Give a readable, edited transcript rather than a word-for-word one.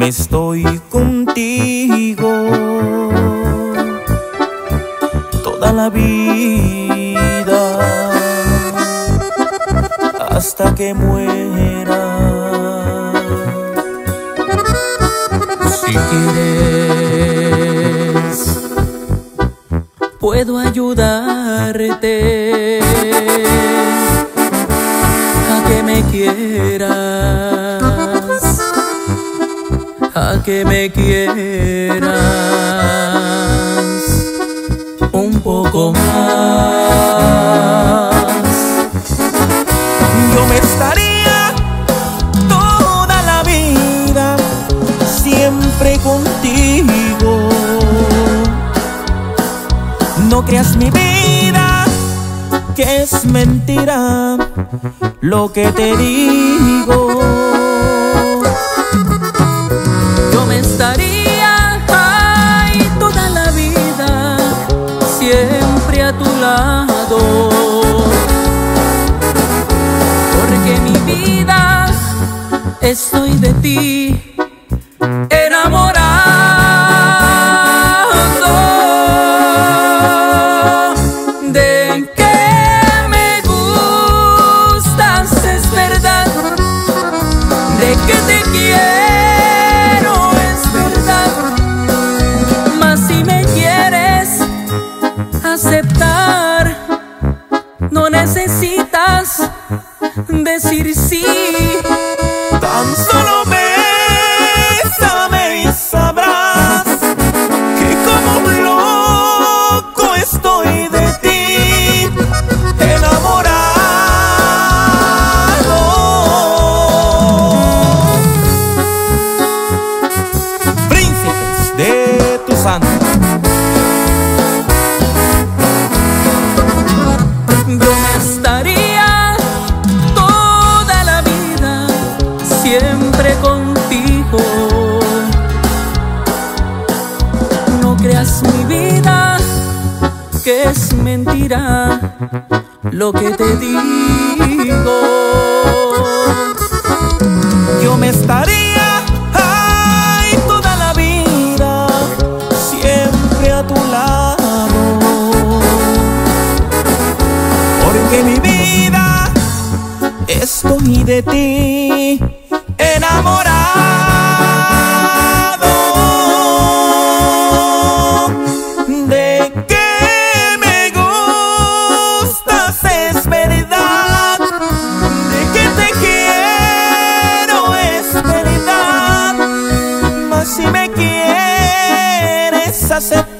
estoy contigo toda la vida hasta que muera. Si quieres, puedo ayudarte a que me quieras, a que me quieras un poco más. Yo me estaría toda la vida siempre contigo. No creas, mi vida, que es mentira lo que te digo. Yo me estaría toda la vida siempre a tu lado, porque mi vida estoy de ti enamorado. De que me gustas es verdad, de que te quiero es verdad, mas si me quieres aceptar, no necesitas decir sí. Tan solo bésame y sabrás que como un loco estoy de ti enamorado. Príncipes de tu santo. Yo me estaría toda la vida siempre contigo. No creas, mi vida, que es mentira lo que te digo. Yo me estaría toda la vida siempre a tu lado, porque mi vida estoy de ti enamorado. De que me gustas es verdad, de que te quiero es verdad, mas si me quieres aceptar,